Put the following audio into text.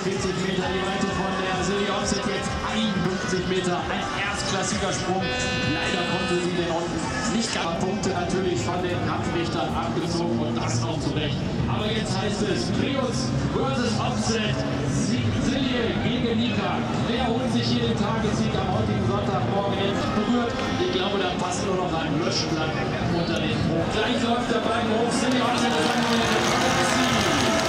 42 Meter die Weite von der Silja Opseth, jetzt 51 Meter, ein erstklassiger Sprung. Leider konnte sie den unten nicht ganz. Punkte natürlich von den Kampfrichtern abgezogen und das auch zu Recht. Aber jetzt heißt es Prius versus Opseth, Silje gegen Nika. Wer holt sich hier den Tagessieg am heutigen Sonntagmorgen jetzt berührt? Ich glaube, da passt nur noch ein Löschblatt unter den Hoch. Gleich läuft der Wagen hoch, Silje Opseth ist ein neuer Tagessieg.